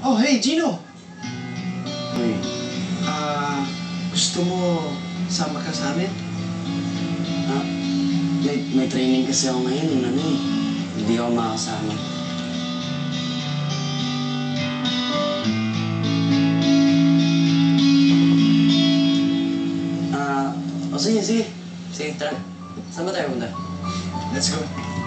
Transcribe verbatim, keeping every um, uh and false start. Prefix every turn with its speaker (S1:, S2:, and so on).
S1: Oh, hey, Gino!
S2: Uy,
S1: Ah, gusto mo sama ka sa amin?
S2: ah, may, may training kasi ako ngayon, ano eh. Hindi ako makakasama. Ah, o sige, sige. Sige, tara. Saan ba tayo punta?
S1: Let's go.